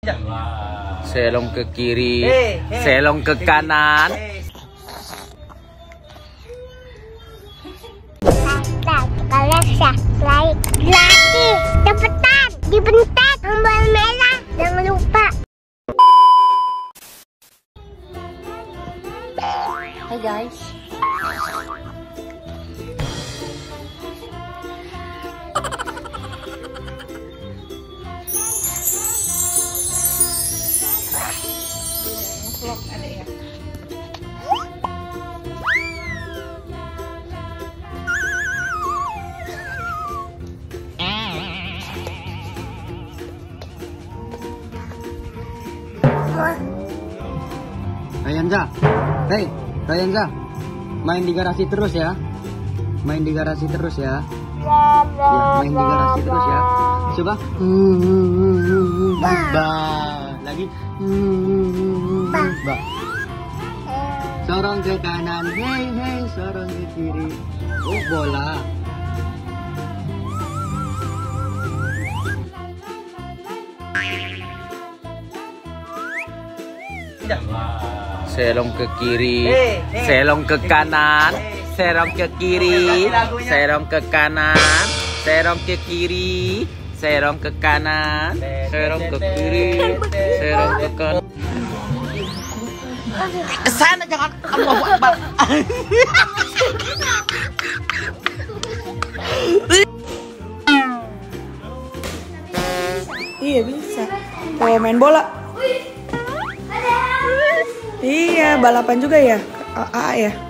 Selong ke kiri, selong ke kanan. Kalian subscribe lagi, cepetan dibentak tombol merah, jangan lupa. Hai guys. Vlog ada ya. Rayanza, hei Rayanza, main di garasi terus ya, main di garasi terus ya, main di garasi terus ya, coba, lagi, sorong ke kanan, hei, sorong ke kiri, oh bola. Selong ke kiri, selong ke kanan, serong ke kiri, serong ke kanan, serong ke kiri, serong ke kanan, serong ke kiri, serong ke kanan. Ke sana jangan, Allahu Akbar. Iya bisa. Kayak main bola. Iya, balapan juga ya? AA ya?